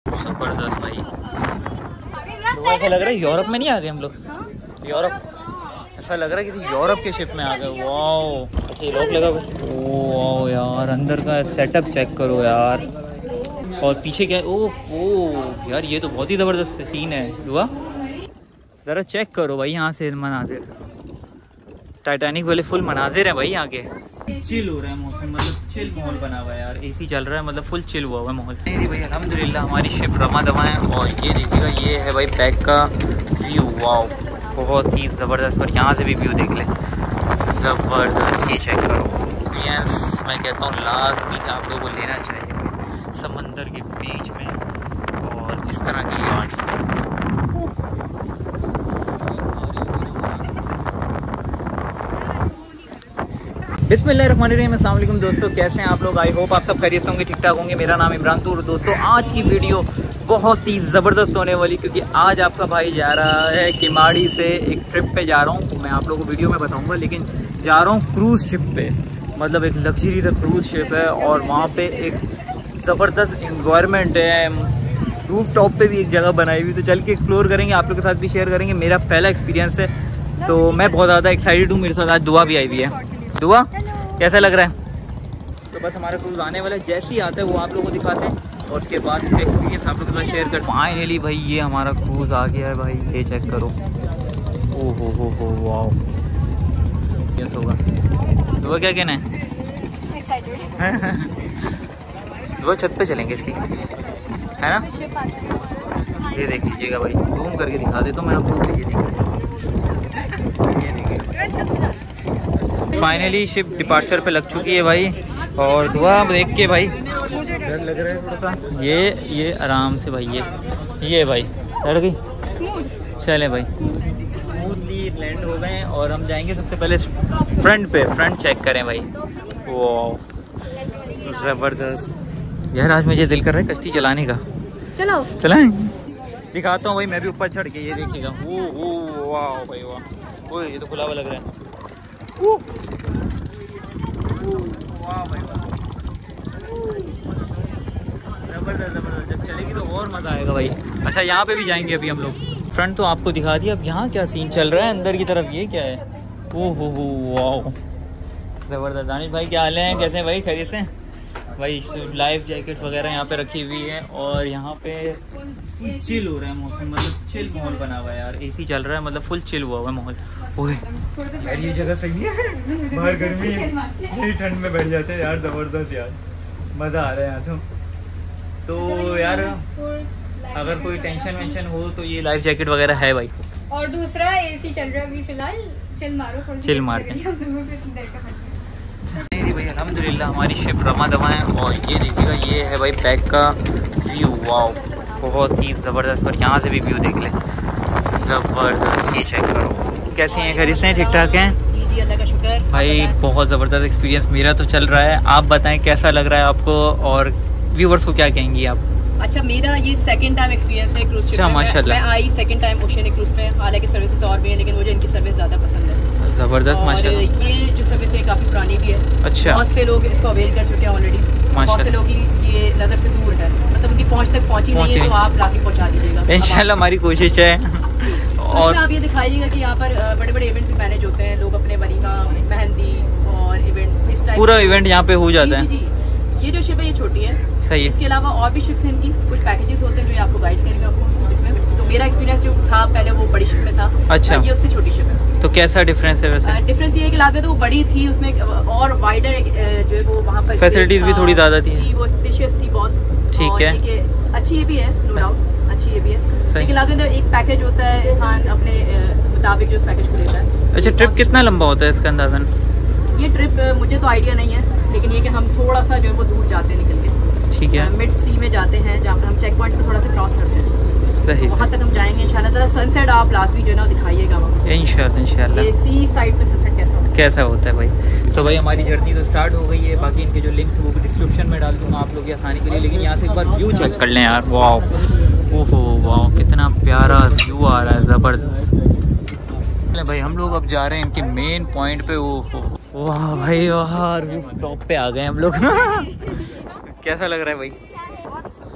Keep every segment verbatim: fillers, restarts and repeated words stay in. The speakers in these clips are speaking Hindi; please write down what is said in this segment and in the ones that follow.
जबरदस्त भाई। तो ऐसा लग रहा है यूरोप में नहीं आ गए हम लोग। यूरोप ऐसा लग रहा है किसी यूरोप के शिप में आ गए। वाओ अच्छा ये लॉक लगा हुआ है। वाओ यार अंदर का सेटअप चेक करो यार। और पीछे क्या है? ओह ओह यार ये तो बहुत ही ज़बरदस्त सीन है। दुआ ज़रा चेक करो भाई यहाँ से मनाजिर, टाइटैनिक वाले फुल मनाजिर है भाई यहाँ के। चिल हो रहा है मौसम, मतलब चिल माहौल बना हुआ है यार। एसी चल रहा है, मतलब फुल चिल हुआ हुआ है माहौल। नहीं भाई अल्हम्दुलिल्लाह हमारी शिप रमा दवा है। और ये देखिएगा ये है भाई बैक का व्यू। वाओ बहुत ही ज़बरदस्त। और यहाँ से भी व्यू देख लें, ज़बरदस्त। ये चेक करो। यस मैं कहता हूँ लास्ट पीस आप लोगों को लेना चाहिए समंदर के बीच में और इस तरह की गाड़ी। बिस्मिल्लाहिर्रहमानिर्रहीम। अस्सलाम वालेकुम दोस्तों, कैसे हैं आप लोग? आई होप आप सब खैरियत से होंगे, ठीक ठाक होंगे। मेरा नाम इमरान तूर। दोस्तों आज की वीडियो बहुत ही ज़बरदस्त होने वाली, क्योंकि आज आपका भाई जा रहा है किमाड़ी से एक ट्रिप पे जा रहा हूँ। मैं आप लोगों को वीडियो में बताऊँगा, लेकिन जा रहा हूँ क्रूज़ शिप पे। मतलब एक लग्जरी सा क्रूज़ शिप है और वहाँ पे एक ज़बरदस्त इन्वायरमेंट है। रूफ टॉप पे भी एक जगह बनाई हुई, तो चल के एक्सप्लोर करेंगे, आप लोग के साथ भी शेयर करेंगे। मेरा पहला एक्सपीरियंस है तो मैं बहुत ज़्यादा एक्साइटेड हूँ। मेरे साथ आज दुआ भी आई हुई है। दुआ कैसा लग रहा है? तो बस हमारा क्रूज़ आने वाला है, जैसे ही आता है वो आप लोगों को दिखाते हैं और उसके बाद इसका एक्सपीरियंस आप लोगों के साथ शेयर कर। फाइनली भाई ये हमारा क्रूज़ आ गया है भाई, ये चेक करो। ओ हो हो हो वाओ कैसा होगा? दुआ क्या कहना है? दुआ छत पे चलेंगे इसकी, है ना? ये देख लीजिएगा भाई, जूम करके दिखा देता हूँ मैं आपको। ये देखिए फाइनली शिप डिपार्चर पे लग चुकी है भाई। और दुआ देख के भाई डर लग रहा है थोड़ा सा। ये ये आराम से भाई, ये ये भाई चढ़ गई। चले भाई स्मूथली लैंड हो गए और हम जाएंगे सबसे पहले फ्रंट पे। फ्रंट चेक करें भाई। वाह ज़बरदस्त यार। आज मुझे दिल कर रहा है कश्ती चलाने का। चलो चलाएं, दिखाता हूँ भाई। मैं भी ऊपर चढ़ के, ये देखिएगा। वो वो वाह भाई वाह। ओए ये तो खुला हुआ लग रहा है। वाह भाई ज़बरदस्त ज़बरदस्त। जब चलेगी तो और मज़ा आएगा भाई। अच्छा यहाँ पे भी जाएंगे अभी हम लोग। फ्रंट तो आपको दिखा दिया, अब यहाँ क्या सीन चल रहा है अंदर की तरफ? ये क्या है? ओह हो हो वाह ज़बरदस्त। दानिश भाई क्या हाल है, कैसे हैं भाई? खैरियत से भाई? लाइफ जैकेट्स वगैरह यहाँ पे रखी हुई है और यहाँ पे फुल चिल हो रहा है मौसम, मतलब चिल माहौल बना हुआ है यार। एसी चल रहा है, मतलब फुल चिल हुआ हुआ है माहौल। ओए यार ये जगह सही है। बाहर गर्मी है, ठंड में बैठ जाते हैं यार। ज़बरदस्त यार, मज़ा आ रहा है यहाँ तो। तो यार अगर कोई टेंशन वेंशन हो तो ये लाइफ जैकेट वगैरह है भाई। और दूसरा एसी चल रहा है अभी फिलहाल, चिल मारो चिल मारते हैं। नहीं भाई अल्हम्दुलिल्लाह हमारी शिप रमा दवा है। और ये देखिएगा ये है भाई बैक का व्यू। वाओ बहुत ही ज़बरदस्त। और यहाँ से भी व्यू देख लें, ज़बरदस्त। ये चेक करो। कैसी हैं? खैरियत से ठीक ठाक हैं जी? अल्लाह का शुक्र भाई। बहुत ज़बरदस्त एक्सपीरियंस मेरा तो चल रहा है। आप बताएं कैसा लग रहा है आपको और व्यूवर्स को क्या कहेंगी आप? अच्छा मेरा ये सेकंड टाइम एक्सपीरियंस है क्रूज शिप में। माशाल्लाह मैं आई सेकंड टाइम ओशियन क्रूज में। हालांकि सर्विसेज और भी हैं लेकिन मुझे इनकी सर्विस ज़्यादा पसंद है। ज़बरदस्त माशाल्लाह। ये जो सर्विस है काफ़ी पुरानी भी है। अच्छा बहुत से लोग इसको अवेल कर चुके हैं ऑलरेडी। बहुत से लोग की ये नज़र से दूर है, मतलब उनकी पहुँच तक पहुँची नहीं है, तो आप ला के पहुँचा दीजिएगा इंशाल्लाह। हमारी कोशिश है। और आप ये दिखाइएगा कि यहाँ पर बड़े बड़े इवेंट्स भी मैनेज होते हैं। लोग अपने वलीमा, मेहंदी और इवेंट इस टाइप पूरा इवेंट यहाँ पे हो जाता है। जी जी। ये जो शिप है ये छोटी है, सही है। इसके अलावा और भी शिप्स हैं इनकी, कुछ पैकेजेस होते हैं जो आपको गाइड करेंगे आपको इसमें। तो मेरा एक्सपीरियंस जो था पहले वो बड़ी शिप में था। अच्छा ये उससे छोटी शिप है। तो कैसा डिफरेंस है वैसे? डिफरेंस ये है कि लाते तो वो बड़ी थी, उसमें और वाइडर जो है वो वहाँ पर फैसिलिटीज भी थोड़ी ज़्यादा थी, वो स्पेशियस थी बहुत। ठीक है, अच्छी ये भी है नो डाउट, अच्छी ये भी है। लेकिन लाते तो एक पैकेज होता है, इंसान अपने मुताबिक जो उस पैकेज को लेता है। अच्छा ट्रिप कितना लंबा होता है इसका अंदाज़न? ये ट्रिप मुझे तो आइडिया नहीं है, लेकिन ये कि हम थोड़ा सा जो है वो दूर जाते हैं निकल के। ठीक है, मिड सी में जाते हैं जहाँ पर हम चेक पॉइंट्स को थोड़ा सा क्रॉस करते हैं। सही, वहाँ तक हम जाएंगे इंशाल्लाह। सनसेट आप लास्ट भी जो है ना दिखाइएगा वहाँ इंशाल्लाह। इंशाल्लाह ये सी साइड पे सनसेट कैसा होता है कैसा होता है भाई। तो भाई हमारी जर्नी तो स्टार्ट हो गई है। बाकी इनके जो लिंक्स वो भी डिस्क्रिप्शन में डाल दूँगा आप लोग की आसानी के लिए। लेकिन यहाँ से एक बार व्यू चेक कर लें यार। वाह ओहो वाह कितना प्यारा व्यू आ रहा है, ज़बरदस्त। भाई हम लोग अब जा रहे हैं इनके मेन पॉइंट पे। वो वाह भाई वाह रूफ टॉप पे आ गए हम लोग। कैसा लग रहा है भाई?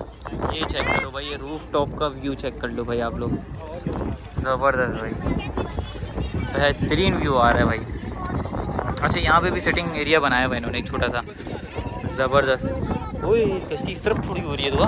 ये चेक करो भाई, ये रूफ टॉप का व्यू चेक कर लो भाई आप लोग, ज़बरदस्त भाई, बेहतरीन व्यू आ रहा है भाई। अच्छा यहाँ पे भी सिटिंग एरिया बनाया हुआ इन्होंने एक छोटा सा, ज़बरदस्त। ओए कश्ती इस तरफ थोड़ी हो रही है। दुआ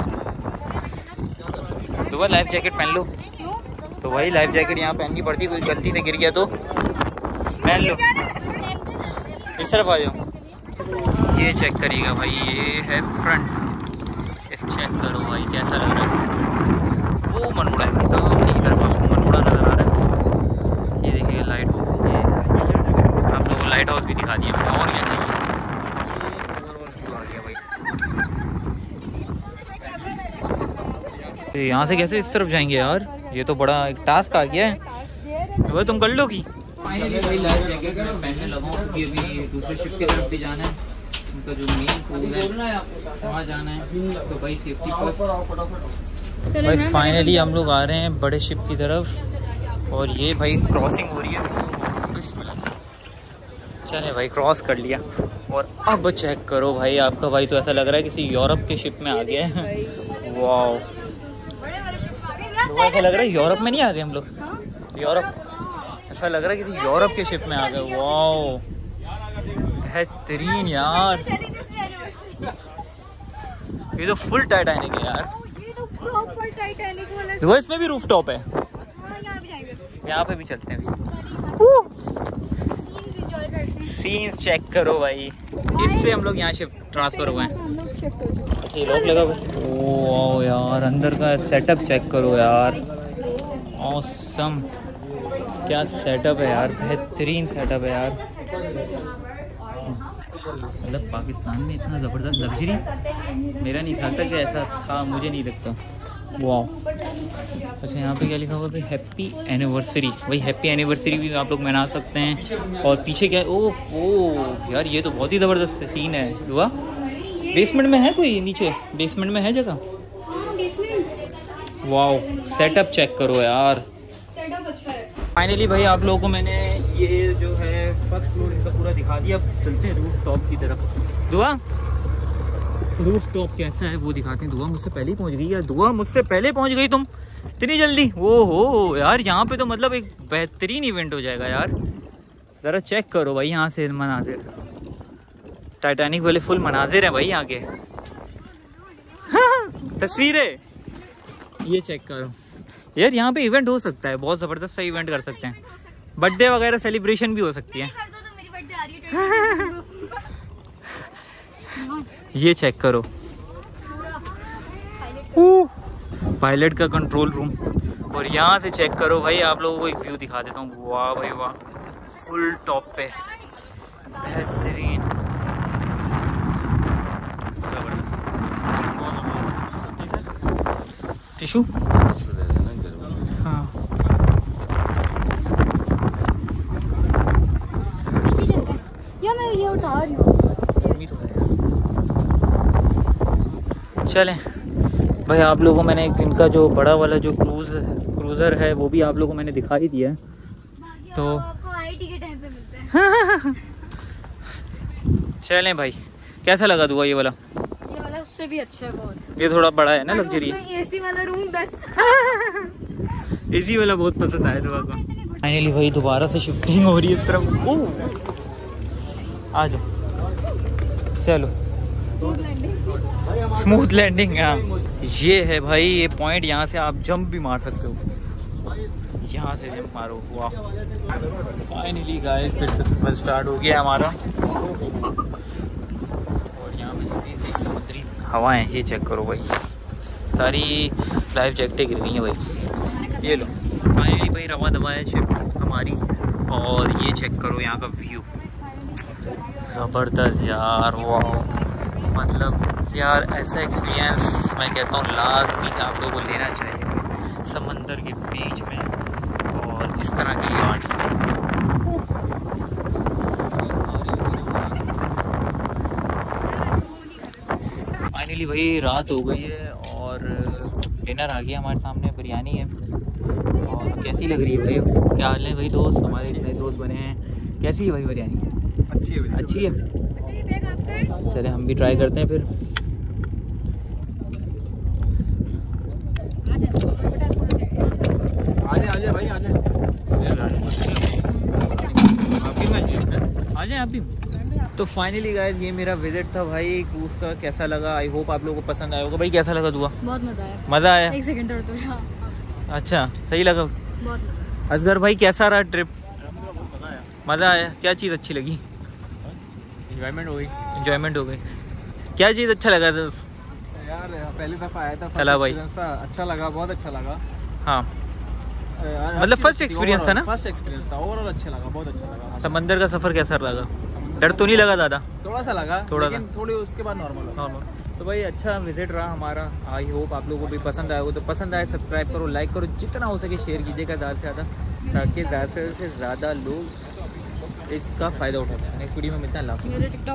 दुआ लाइफ जैकेट पहन लो। तो भाई लाइफ जैकेट यहाँ पहननी पड़ती, कोई गलती से गिर गया तो पहन लो। इस तरफ आ जाओ। ये चेक करिएगा भाई, ये है फ्रंट, इस चेक करो भाई कैसा लग रहा है। वो मनोड़ा है भाई साहब, नहीं कर पाऊँ, मनोड़ा नज़र आ रहा है। ये देखिए लाइट हाउस, ये आप लोगों को लाइट हाउस भी दिखा दिया मैंने, और क्या चाहिए। यहाँ से कैसे इस तरफ जाएंगे यार, ये तो बड़ा एक टास्क आ गया है। वो तुम कर लो की भाई लाइफ जैकेट पहनने लगा हूँ क्योंकि अभी दूसरे शिप की तरफ भी जाना है, उनका जो मेन पूल है वहाँ जाना है, तो भाई सेफ्टी फर्स्ट। भाई फाइनली हम लोग आ रहे हैं बड़े शिप की तरफ, और ये भाई क्रॉसिंग हो रही है। चले भाई क्रॉस कर लिया, और अब चेक करो भाई, आपका भाई तो ऐसा लग रहा है किसी यूरोप के शिप में आ गया है। वाओ, तो ऐसा लग रहा है यूरोप में नहीं आ गए हम लोग, यूरोप, ऐसा लग रहा है किसी यूरोप के शिप में आ गए। वाओ बेहतरीन यार, ये तो फुल टाइटैनिक है यार, ये तो प्रॉपर टाइटैनिक वाला। तो इसमें भी रूफ टॉप है, यहाँ भी जाएंगे, यहाँ पे भी चलते हैं भाई। सीन्स एंजॉय करते हैं। सीन्स चेक करो भाई, इससे हम लोग यहाँ शिफ्ट ट्रांसफर हुए हैं। हम लोग शिफ्ट हो चुके हैं। अच्छा ये लॉक लगा हुआ। ओह यार अंदर का सेटअप चेक करो यार, ऑसम, क्या सेटअप है यार, बेहतरीन सेटअप है यार। मतलब पाकिस्तान में इतना ज़बरदस्त लग्जरी मेरा नहीं था कि ऐसा था, मुझे नहीं लगता। वाह। अच्छा यहाँ पे क्या लिखा हुआ है, हैप्पी एनिवर्सरी, वही हैप्पी एनिवर्सरी भी आप लोग मना सकते हैं। और पीछे क्या है, ओह ओह यार ये तो बहुत ही ज़बरदस्त सीन है। दुआ बेसमेंट में है कोई, नीचे बेसमेंट में है जगह। वाओ सेटअप चेक करो यार, सेटअप अच्छा है। फाइनली भाई आप लोगों को मैंने ये जो है फर्स्ट फ्लोर इनका पूरा दिखा दिया। अब चलते हैं रूफ टॉप की तरफ। दुआ रूफ टॉप कैसा है वो दिखाते हैं। दुआ मुझसे पहले ही पहुंच गई यार, दुआ मुझसे पहले पहुंच गई तुम इतनी जल्दी। ओ हो यार यहाँ पे तो मतलब एक बेहतरीन इवेंट हो जाएगा यार। ज़रा चेक करो भाई यहाँ से मनाजिर, टाइटैनिक वाले फुल मनाजिर हैं भाई यहाँ के। तस्वीरें ये चेक करो यार, यहाँ पे इवेंट हो सकता है, बहुत ज़बरदस्त सा इवेंट कर सकते हैं। बर्थडे वगैरह सेलिब्रेशन भी हो सकती है। ये चेक करो, पायलट का कंट्रोल रूम। और यहाँ से चेक करो भाई, आप लोगों को एक व्यू दिखा देता हूँ। वाह भाई वाह, फुल टॉप पे, बेहतरीन, जबरदस्त। टिशू हाँ यार मैं ये उठा रही हूँ। चलें भाई, आप लोगों को मैंने इनका जो बड़ा वाला जो क्रूज क्रूज़र है वो भी आप लोगों को मैंने दिखा ही दिया है। तो आपको आईटी के टाइम पे मिलता है। चलें भाई, कैसा लगा दुआ ये वाला? ये वाला उससे भी अच्छा है बहुत। ये थोड़ा बड़ा है ना, लग्जरी। एसी वाला रूम बेस्ट। एसी वाला बहुत पसंद आया दुआ को। फाइनली भाई दोबारा से शिफ्टिंग हो रही है इस तरफ। ओह आ जाओ, चलो स्मूथ लैंडिंग। हाँ ये है भाई ये पॉइंट, यहाँ से आप जंप भी मार सकते हो, यहाँ से जंप मारो। वाह फाइनली गाइस फिर से सफर स्टार्ट हो गया हमारा। और यहाँ पे समुद्री हवाएं, ये चेक करो भाई, सारी लाइफ जैकेटें गिर गई हैं भाई। ये लो फाइनली भाई रवा दवा है शिप हमारी। और ये चेक करो यहाँ का व्यू, ज़बरदस्त यार। वाह मतलब यार ऐसा एक्सपीरियंस मैं कहता हूँ लाजमी से आप लोगों को लेना चाहिए, समंदर के बीच में और इस तरह की यार्ड। फाइनली भाई रात हो गई है और डिनर आ गया हमारे सामने, बिरयानी है। और कैसी लग रही है भाई, क्या हाल है भाई दोस्त, हमारे नए दोस्त बने हैं, कैसी है भाई बिरयानी? अच्छी है, अच्छी है। चले हम भी ट्राई करते हैं फिर। आजे आजे भाई आजे आ जाए आप भी। तो फाइनली गाइस ये मेरा विजिट था भाई क्रूज का। कैसा लगा? आई होप आप लोगों को पसंद आया होगा। भाई कैसा लगा दुआ? बहुत मजा आया। मज़ा आया? एक सेकंड और तो हाँ। अच्छा सही लगा। बहुत मजा। असगर भाई कैसा रहा ट्रिप? मज़ा आया? क्या चीज़ अच्छी लगी? एंजॉयमेंट हो गई। एंजॉयमेंट हो गई। क्या चीज़ अच्छा लगा था? यार पहली दफा आया था, चला भाई। एक्सपीरियंस था, अच्छा लगा, बहुत अच्छा लगा। हाँ यार, मतलब अच्छी फर्स्ट थी, एक्सपीरियंस था ना? फर्स्ट एक्सपीरियंस था, ओवरऑल अच्छा लगा, बहुत अच्छा लगा। समंदर का सफ़र कैसा लगा? डर तो नहीं लगा ज़्यादा? थोड़ा सा लगा, थोड़ा लेकिन थोड़ी उसके बाद नॉर्मल हो। नॉर्मल। तो भाई अच्छा विजिट रहा हमारा। आई होप आप लोगों को भी पसंद आया हो। तो पसंद आए सब्सक्राइब करो, लाइक करो, जितना हो सके शेयर कीजिएगा ज़्यादा से ज़्यादा, ताकि ज़्यादा से ज़्यादा लोग इसका फ़ायदा उठा सकें। नेक्स्ट वीडियो में मिलता है। अल्लाह हाफ़िज़। मेरे टिकटॉक